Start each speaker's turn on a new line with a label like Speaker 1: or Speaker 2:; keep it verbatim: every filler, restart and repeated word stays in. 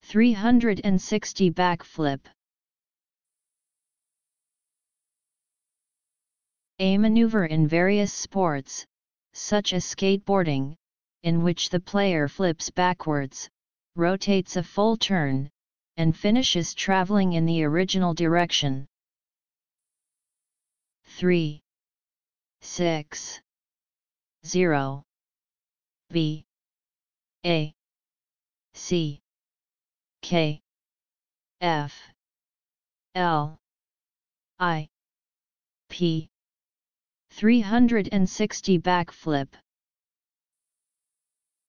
Speaker 1: three hundred sixty backflip. A maneuver in various sports, such as skateboarding, in which the player flips backwards, rotates a full turn, and finishes traveling in the original direction. three. six. zero. B. A. C. K. F. L. I. P. three hundred sixty backflip.